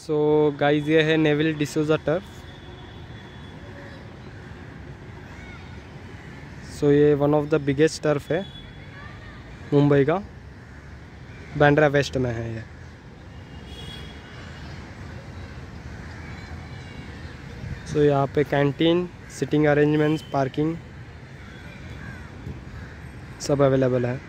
So guys ये है Neville D'Souza turf. So ये one of the biggest turf है मुंबई का, बांद्रा वेस्ट में है ये। सो यहाँ पे कैंटीन, सिटिंग अरेंजमेंट्स, पार्किंग सब अवेलेबल है।